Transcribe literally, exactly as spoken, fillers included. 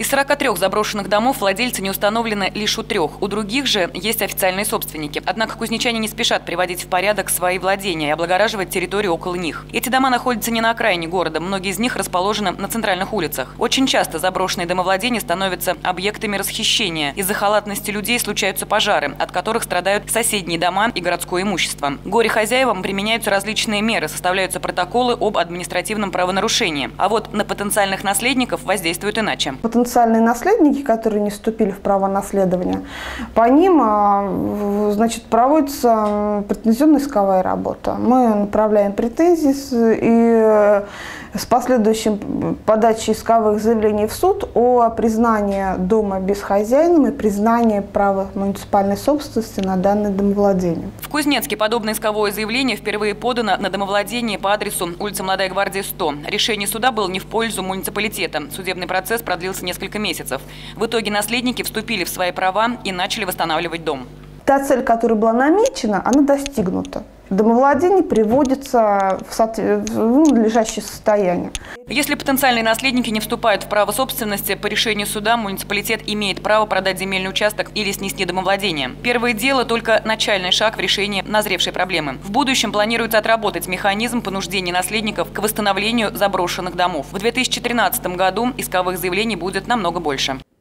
Из сорока трёх заброшенных домов владельцы не установлены лишь у трех. У других же есть официальные собственники. Однако кузнечане не спешат приводить в порядок свои владения и облагораживать территорию около них. Эти дома находятся не на окраине города. Многие из них расположены на центральных улицах. Очень часто заброшенные домовладения становятся объектами расхищения. Из-за халатности людей случаются пожары, от которых страдают соседние дома и городское имущество. Горе-хозяевам применяются различные меры, составляются протоколы об административном правонарушении. А вот на потенциальных наследников воздействуют иначе. Потенциальные наследники, которые не вступили в право наследования, по ним, значит, проводится претензионно-исковая работа. Мы направляем претензии и с последующим подачей исковых заявлений в суд о признании дома безхозяйным и признании права муниципальной собственности на данное домовладение. В Кузнецке подобное исковое заявление впервые подано на домовладение по адресу улица Молодая Гвардия, сто. Решение суда было не в пользу муниципалитета. Судебный процесс продлился несколько месяцев. В итоге наследники вступили в свои права и начали восстанавливать дом. Та цель, которая была намечена, она достигнута. Домовладение приводится в, соответ... в надлежащее состояние. Если потенциальные наследники не вступают в право собственности, по решению суда муниципалитет имеет право продать земельный участок или снести домовладение. Первое дело – только начальный шаг в решении назревшей проблемы. В будущем планируется отработать механизм понуждения наследников к восстановлению заброшенных домов. В две тысячи тринадцатом году исковых заявлений будет намного больше.